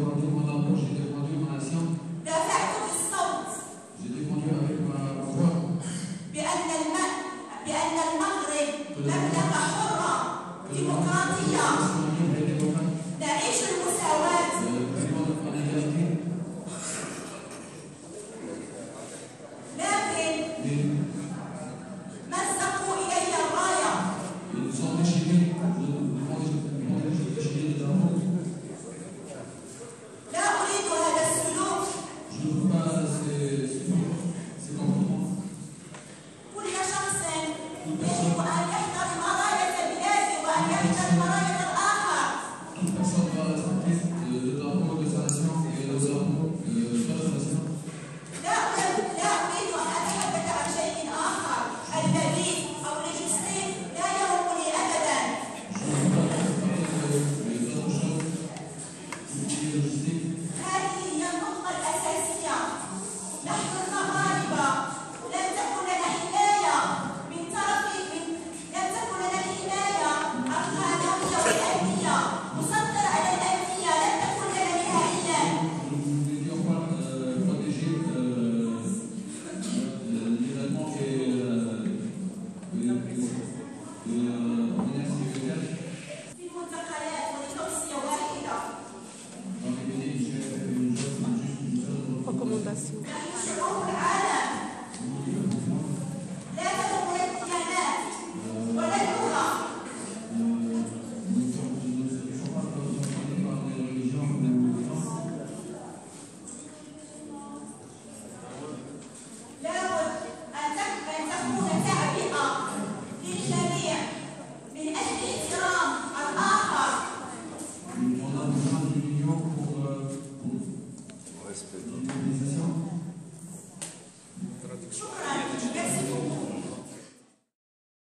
défendu mon amour, j'ai défendu ma nation. دافعت بالصوت J'ai défendu avec ma voix بأن المغرب مملكة حرة ديمقراطية نعيش المساواة. لكن مزقوا إلي الراية. لا أريد هذا السلوك. كل شخص يجب أن يحترم راية بلاده وأن يحترم راية الآخر. لا أريد أن أتحدث عن شيء آخر. المبيت أو الجسيم لا يهمني أبدا. هذه هي النقطة الأساسية. نحن المغاربة لم تكن لنا حماية من طرف لم تكن لنا الحماية القانونية والأمنية مسيطرة على الأمنية لم تكن لنا نهائيا. في المنتقلات ولتوصية واحدة. Recommandation.